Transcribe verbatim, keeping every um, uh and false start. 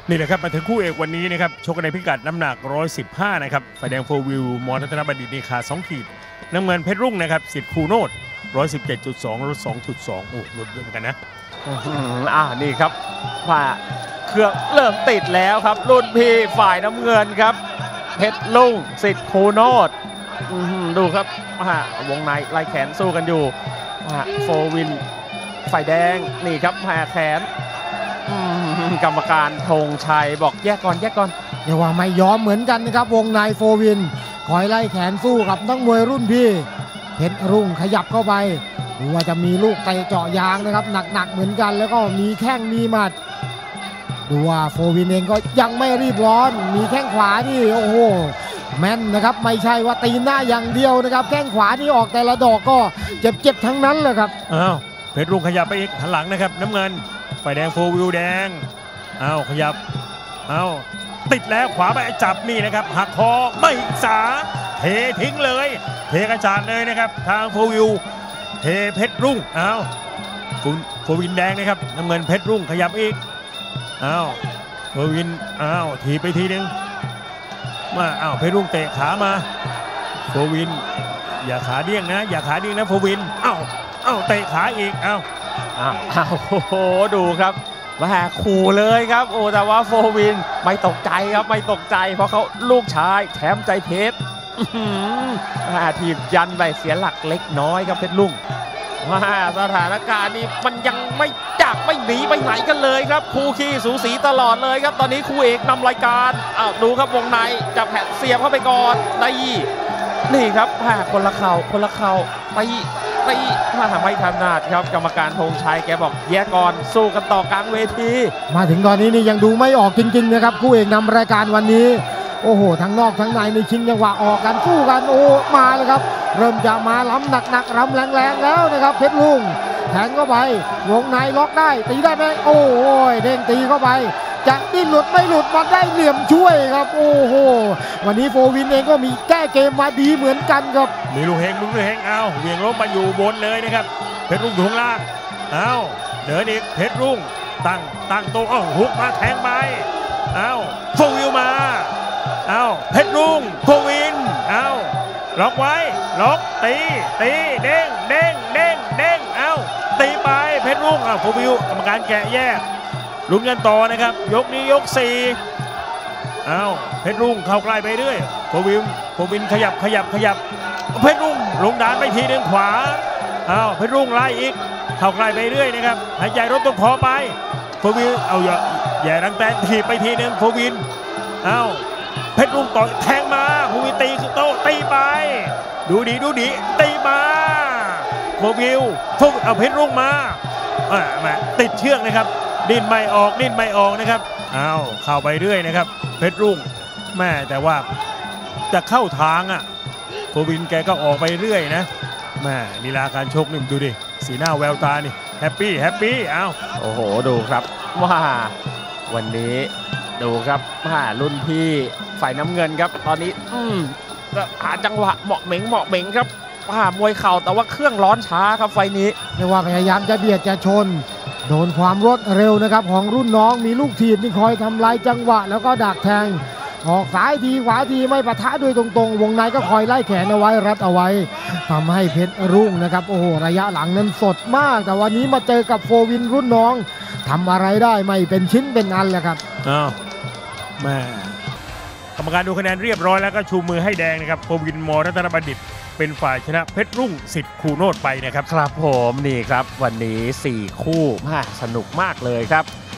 นี่แหละครับมาถึงคู่เอกวันนี้นะครับชกกันในพิกัดน้ำหนักหนึ่งร้อยสิบห้านะครับฝ่ายแดงโฟวิวมอรัตนบัณฑิตนี่ขาสองขีดน้ำเงินเพชรรุ่งนะครับสิทธิ์คูโนดหนึ่งร้อยสิบเจ็ดจุดสอง ลด สองจุดสอง โอ้ลดเยอะเหมือนกันนะอ่านี่ครับว่าเครื่องเริ่มติดแล้วครับรุ่นพี่ฝ่ายน้ำเงินครับเพชรรุ่งสิทธิ์คูโนดดูครับวงในไล่แขนสู้กันอยู่โฟวินฝ่ายแดงนี่ครับแผ่แขนกรรมการธงชัยบอกแยกก่อนแยกก่อนเรียกว่าไม่ยอมเหมือนกันนะครับวงในโฟวินคอยไล่แขนสู้กับนักมวยรุ่นพี่เพชรรุ่งขยับเข้าไปดูว่าจะมีลูกเตะเจาะยางนะครับหนักๆเหมือนกันแล้วก็มีแข้งมีหมัดดูว่าโฟวินเองก็ยังไม่รีบร้อนมีแข้งขวานี่โอ้โหแม่นนะครับไม่ใช่ว่าตีหน้าอย่างเดียวนะครับแข้งขวานี่ออกแต่ละดอกก็เจ็บๆทั้งนั้นเลยครับอ้าวเพชรรุ่งขยับไปอีกหันหลังนะครับน้ำเงินฝ่ายแดงโฟวิวแดงอ้าวขยับอ้าวติดแล้วขวาไปจับนี่นะครับหักคอไม่สาเททิ้งเลยเทกระจาดเลยนะครับทางโฟวิวเทเพชรรุ่งอ้าวโฟวินแดงนะครับน้ำเงินเพชรรุ่งขยับอีกอ้าวโฟวินอ้าวถีบไปทีนึงมาอ้าวเพชรรุ่งเตะขามาโฟวินอย่าขาเดี้ยงนะอย่าขาเดี้ยงนะโฟวินอ้าวอ้าวเตะขาอีกอ้าวอ้าวโอ้โหดูครับมาขู่เลยครับโอ้แต่ว่าโฟวินไม่ตกใจครับไม่ตกใจเพราะเขาลูกชายแชมป์ใจเพชรทีมยันไปเสียหลักเล็กน้อยครับเพชรรุ่งว่าสถานการณ์นี้มันยังไม่จากไม่หนีไปไหนกันเลยครับคู่ขี้สูสีตลอดเลยครับตอนนี้คู่เอกนำรายการอ้าวดูครับวงในจับแผ่นเสียบเข้าไปก่อนได้นี่ครับแผ่คนละเข่าคนละเข่าตีตีมาทำให้ถนัดครับกรรมการธงชัยแกบอกแยกก่อนสู้กันต่อกลางเวทีมาถึงตอนนี้นี่ยังดูไม่ออกจริงๆนะครับคู่เอกนำรายการวันนี้โอ้โหทั้งนอกทั้งในในชิงจังหวะออกกันสู้กันโอ้มาเลยครับเริ่มจะมาล้ำหนักๆล้ำแรงๆแล้วนะครับเพชรลุงแทงเข้าไปวงในล็อกได้ตีได้ไหมโอ้ยเด้งตีเข้าไปจะดิ้นหลุดไม่หลุดมาได้เหลี่ยมช่วยครับโอ้โหวันนี้โฟวินเองก็มีแก้เกมมาดีเหมือนกันครับมีลูกเฮงลูกเฮงเอาเวียงล้มมาอยู่บนเลยนะครับเพชรรุ่งอยู่ข้างล่างเอาเดินอีกเพชรรุ่งตั้งตั้งโตอ้าวฮุกมาแทงไปเอาโฟวิวมาเอาเพชรรุ่งโฟวินเอาล็อกไว้ล็อกตีตีเด้งเด้งเด้งเด้งเอาตีไปเพชรรุ่งเอาโฟวิวกรรมการแกะแยกลุ้นกันต่อนะครับยกนี้ยกสี่เอาเพชรรุ่งเข้าใกล้ไปเรื่อยโฟวินโฟวินขยับขยับขยับเพชรรุ่งลงดานไปทีหนึ่งขวาเอาเพชรรุ่งไล่อีกเข้าใกล้ไปเรื่อยนะครับหายใจรถต้นคอไปโฟวินเอาอย่าอย่ารังแตนถีบไปทีหนึ่งโฟวินเอาเพชรรุ่งต่อยแทงมาโฟวินตีโตตีไปดูดีดูดีตีมาโฟวินทุกเอาเพชรรุ่งมาอ่ามาติดเชือกนะครับดิ้นไม่ออกดิ้นไม่ออกนะครับอ้าวเข้าไปเรื่อยนะครับเพชรรุ่งแม่แต่ว่าจะเข้าทางอ่ะโฟวินแกก็ออกไปเรื่อยนะแม่ลีลาการชกนี่ดูดิสีหน้าแววตานี่แฮปปี้แฮปปี้อ้าวโอ้โหดูครับว่าวันนี้ดูครับว่ารุ่นพี่ฝ่ายน้ำเงินครับตอนนี้อืมหาจังหวะเหมาะเหม่งเหมาะเหม่งครับว่ามวยเข่าแต่ว่าเครื่องร้อนช้าครับไฟนี้เรียกว่าพยายามจะเบียดจะชนโดนความรวดเร็วนะครับของรุ่นน้องมีลูกทีมที่คอยทำลายจังหวะแล้วก็ดักแทงออกซ้ายทีขวาทีไม่ปะทะด้วยตรงๆวงในก็คอยไล่แขนเอาไว้รัดเอาไว้ทำให้เพชรรุ่งนะครับโอ้โหระยะหลังนั้นสดมากแต่วันนี้มาเจอกับโฟวินรุ่นน้องทำอะไรได้ไม่เป็นชิ้นเป็นอันแหละครับอ้าวแม่กรรมการดูคะแนนเรียบร้อยแล้วก็ชูมือให้แดงนะครับโฟวินมอรัตนบัณฑิตเป็นฝ่ายชนะเพชรรุ่งสิทธิ์คูโนดไปนะครับครับผมนี่ครับวันนี้สี่คู่สนุกมากเลยครับ